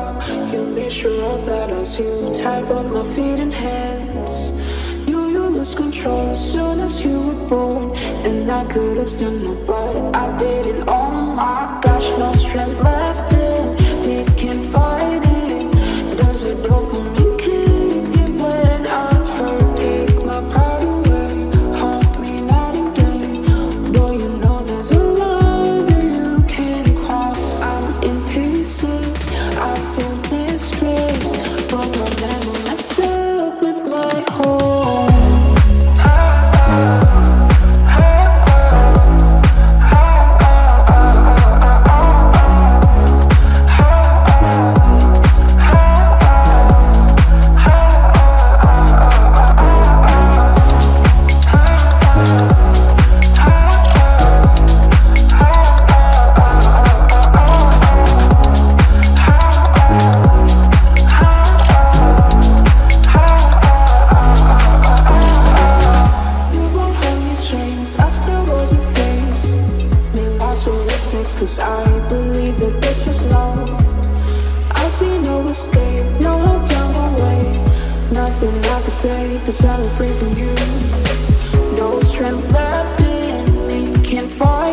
up. You made sure of that as you tied both my feet and hands. You lose control as soon as you were born, and I could have said no, but I didn't. Oh my gosh, no strength left in me, can't fight it. Does a dopamine kick in when I'm hurt? Take my pride away, haunt me night and day. Boy, you know there's a line that you can't cross. I'm in pieces, I feel distressed, but I'll never mess up with my home. Cause I believe that this was love. I see no escape, no hope down the way. Nothing I can say, cause I'm free from you. No strength left in me, can't fight.